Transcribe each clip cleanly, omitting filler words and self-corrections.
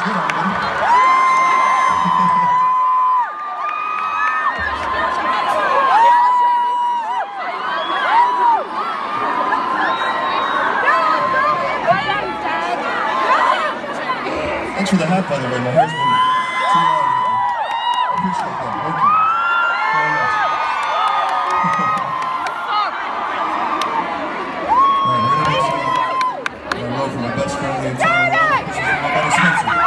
good on me. Thanks for the hat, by the way. My hair's been too long. I appreciate that. Thank you very much. Alright, we're gonna do some roll for my best friend in the entire world. This is my buddy Spencer.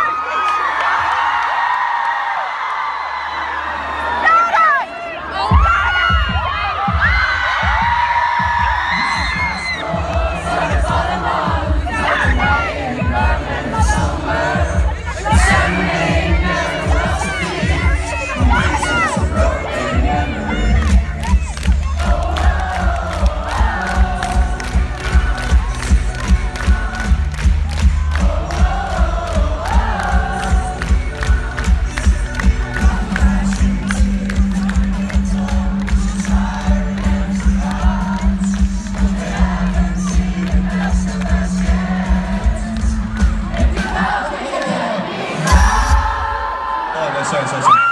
Sorry.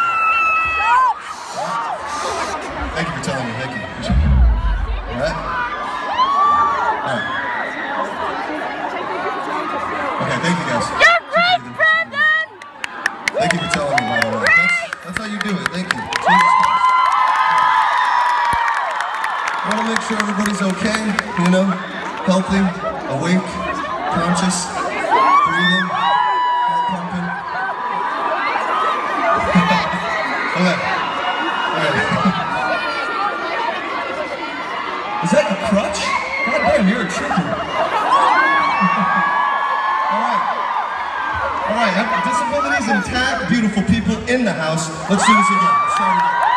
Thank you for telling me. Thank you. Alright? Alright. Okay, thank you guys. You're great, Brandon! Thank you for telling me, by the way. That's how you do it. Thank you. Jesus Christ. I want to make sure everybody's okay, you know? Healthy, awake, conscious, breathing, heart pumping. Okay. Is that your crutch? God damn, you're a trooper. Alright, disabilities intact, beautiful people in the house. Let's do this again. Let's start again.